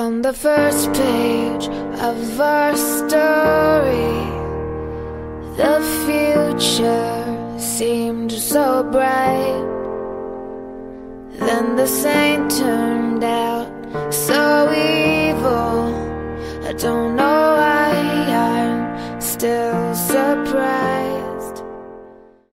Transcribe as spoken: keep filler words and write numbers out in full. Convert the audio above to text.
On the first page of our story, the future seemed so bright. Then the saint turned out so evil. I don't know why I'm still surprised.